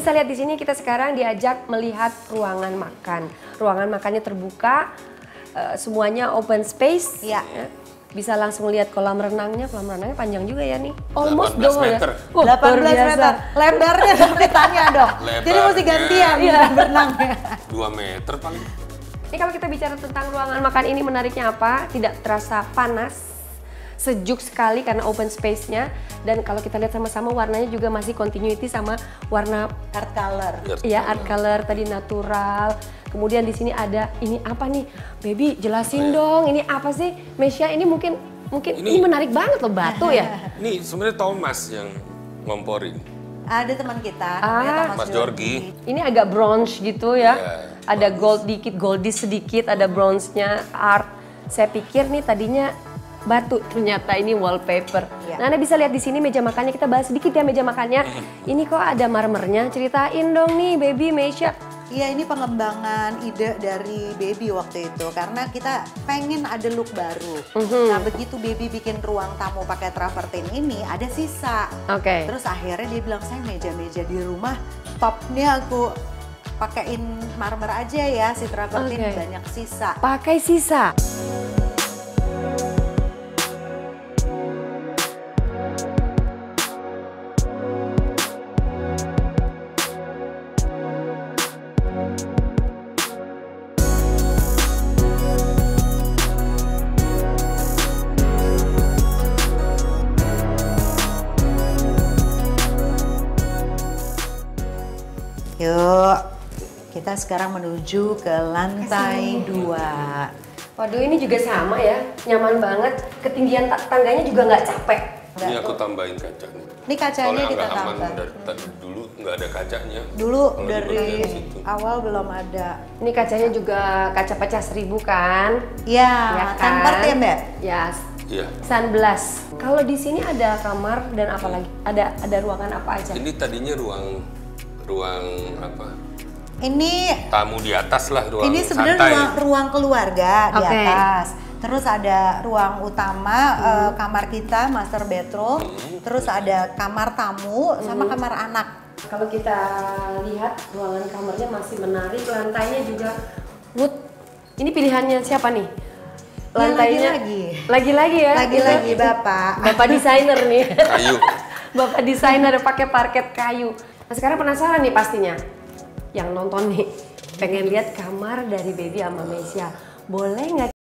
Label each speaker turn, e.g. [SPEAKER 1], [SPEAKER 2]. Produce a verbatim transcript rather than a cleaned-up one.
[SPEAKER 1] bisa lihat di sini kita sekarang diajak melihat ruangan makan. Ruangan makannya terbuka, uh, semuanya open space.
[SPEAKER 2] Iya.
[SPEAKER 1] Ya. Bisa langsung lihat kolam renangnya, kolam renangnya panjang juga ya nih. Almost
[SPEAKER 3] delapan belas
[SPEAKER 1] dong
[SPEAKER 3] meter.
[SPEAKER 1] ya. Oh,
[SPEAKER 2] delapan belas meter. Lebarnya tapi tanya dong.
[SPEAKER 3] Lebarnya.
[SPEAKER 2] Jadi mesti gantian
[SPEAKER 1] Iya.
[SPEAKER 2] berenangnya.
[SPEAKER 3] dua meter paling.
[SPEAKER 1] Ini kalau kita bicara tentang ruangan makan ini menariknya apa? Tidak terasa panas, sejuk sekali karena open space-nya. Dan kalau kita lihat sama-sama warnanya juga masih continuity sama warna
[SPEAKER 2] Art color.
[SPEAKER 1] ya art color tadi natural. Kemudian di sini ada ini apa nih, baby jelasin dong ini apa sih, Mesya ini mungkin mungkin ini,
[SPEAKER 3] Ini-
[SPEAKER 1] menarik banget loh batu ya.
[SPEAKER 3] Ini sebenarnya Thomas yang ngomporin.
[SPEAKER 2] Ada teman kita,
[SPEAKER 1] Ah.
[SPEAKER 2] namanya
[SPEAKER 3] Mas Jorgi.
[SPEAKER 1] Ini agak bronze gitu ya,
[SPEAKER 3] Iya,
[SPEAKER 1] ada gold dikit, goldish sedikit, ada bronze-nya art. Saya pikir nih tadinya batu, ternyata ini wallpaper.
[SPEAKER 2] Iya.
[SPEAKER 1] Nah, Anda bisa lihat di sini meja makannya, kita bahas sedikit ya meja makannya. Ini kok ada marmernya, ceritain dong nih baby Mesya.
[SPEAKER 2] Iya, ini pengembangan ide dari Baby waktu itu karena kita pengen ada look baru. Nah, begitu Baby bikin ruang tamu pakai travertin ini ada sisa.
[SPEAKER 1] Oke.
[SPEAKER 2] Terus akhirnya dia bilang, saya meja-meja di rumah topnya aku pakein marmer aja ya, si travertin
[SPEAKER 1] Oke.
[SPEAKER 2] banyak sisa.
[SPEAKER 1] Pakai sisa.
[SPEAKER 2] Yuk, kita sekarang menuju ke lantai dua.
[SPEAKER 1] Waduh, ini juga sama ya, nyaman banget. Ketinggian ta- tangganya juga nggak capek.
[SPEAKER 3] Ini aku tambahin kacanya.
[SPEAKER 2] Ini kacanya
[SPEAKER 3] Soalnya
[SPEAKER 2] kita
[SPEAKER 3] nggak aman
[SPEAKER 2] tambah.
[SPEAKER 3] dari tadi dulu nggak ada kacanya.
[SPEAKER 2] Dulu
[SPEAKER 3] Kalau
[SPEAKER 2] dari
[SPEAKER 3] di bagian situ.
[SPEAKER 2] awal belum ada.
[SPEAKER 1] Ini kacanya juga kaca pecah seribu kan?
[SPEAKER 2] Ya,
[SPEAKER 1] Ya
[SPEAKER 2] tanpa ya Mbak?
[SPEAKER 1] Ya,
[SPEAKER 3] Iya.
[SPEAKER 1] sunblast. Kalau di sini ada kamar dan apa lagi? Ada ada ruangan apa aja?
[SPEAKER 3] Ini tadinya ruang ruang apa?
[SPEAKER 2] Ini
[SPEAKER 3] Tamu di atas lah, ruang
[SPEAKER 2] ini sebenarnya
[SPEAKER 3] santai.
[SPEAKER 2] ruang, ruang keluarga di
[SPEAKER 1] Oke.
[SPEAKER 2] atas. Terus ada ruang utama eh, kamar kita master bedroom. Terus ada kamar tamu sama kamar anak.
[SPEAKER 1] Kalau kita lihat ruangan kamarnya masih menarik, lantainya juga wood. Ini pilihannya siapa nih?
[SPEAKER 2] Ya,
[SPEAKER 1] Lantainya
[SPEAKER 2] lagi-lagi.
[SPEAKER 1] lagi-lagi ya.
[SPEAKER 2] Lagi-lagi
[SPEAKER 1] Itu-
[SPEAKER 2] Bapak.
[SPEAKER 1] Bapak desainer nih.
[SPEAKER 3] Kayu.
[SPEAKER 1] Bapak desainer pakai parket kayu. Nah, sekarang penasaran nih pastinya. Yang nonton nih pengen lihat kamar dari Baby sama Mesya. Boleh nggak